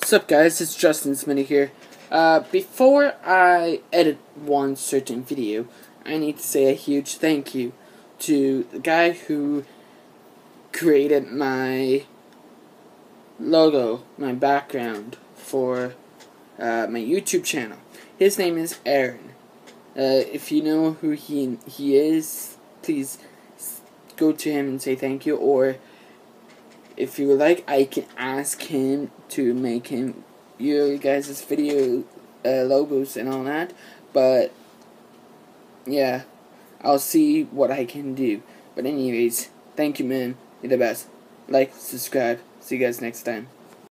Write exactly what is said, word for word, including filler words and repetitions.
What's up, guys? It's Justin Smitty here. Uh, before I edit one certain video, I need to say a huge thank you to the guy who created my logo, my background for uh, my YouTube channel. His name is Aaron. Uh, if you know who he he is, please go to him and say thank you, or if you would like, I can ask him to make him your guys' video uh, logos and all that. But yeah, I'll see what I can do. But anyways, thank you, man. You're the best. Like, subscribe. See you guys next time.